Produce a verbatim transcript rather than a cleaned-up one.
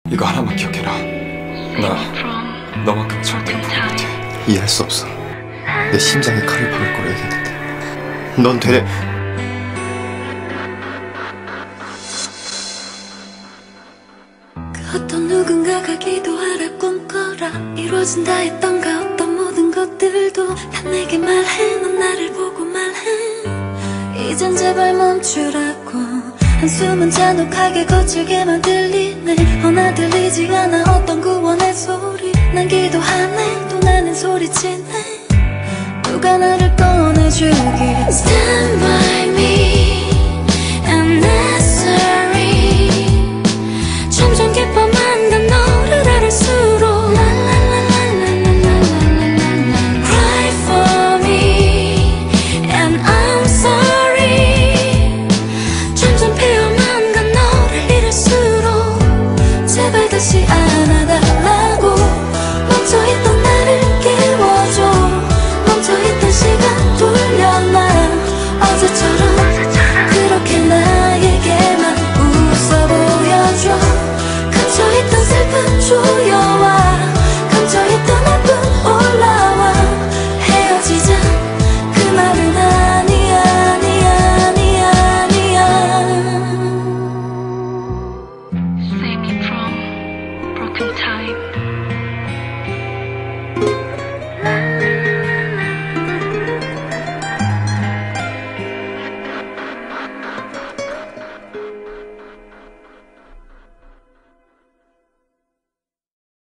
이거 하나만 기억해라. 나 너만큼 절대로 포기 못해. 이해할 수 없어. 내 심장에 칼을 박을 거라 얘기했는데 넌 되레. 그 어떤 누군가가 기도하라 꿈꿔라 이루어진다 했던가 어떤 모든 것들도 다 내게 말해. 넌 나를 보고 말해. 이젠 제발 멈추라고. 한숨은 잔혹하게 거칠게만 들리네. 허나 들리지 않아 어떤 구원의 소리. 난 기도하네 또 나는 소리치네. 누가 나를 꺼내주길. Stand by me and necessary. 점점 깊어만 간 너를 알을수록 Cry for me and I'm sorry. 점점 피어만 간 너를 잃을수록 제발 다시 알